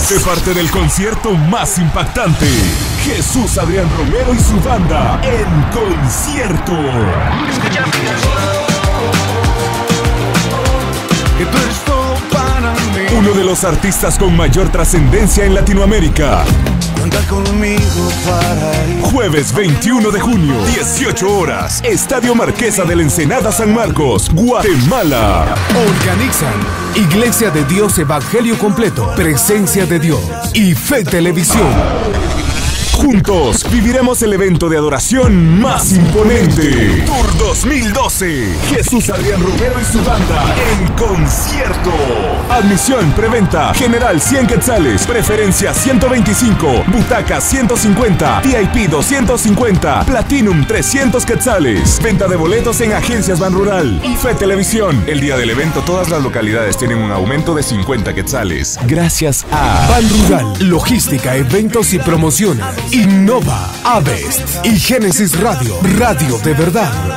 Sé parte del concierto más impactante. Jesús Adrián Romero y su banda en concierto. Que tú eres todo para mí. Uno de los artistas con mayor trascendencia en Latinoamérica. Cuenta conmigo para ir. Jueves 21 de junio, 18 horas. Estadio Marquesa de la Ensenada San Marcos, Guatemala. Organizan Iglesia de Dios Evangelio Completo, Presencia de Dios y Fe Televisión. Juntos viviremos el evento de adoración más imponente. Tour 2012. Jesús Adrián Romero y su banda en concierto. Admisión preventa. General 100 quetzales. Preferencia 125. Butaca 150. VIP 250. Platinum 300 quetzales. Venta de boletos en Agencias Ban Rural y Fe Televisión. El día del evento todas las localidades tienen un aumento de 50 quetzales. Gracias a Ban Rural, logística, eventos y promociones. Innova, Avest y Génesis Radio, radio de verdad.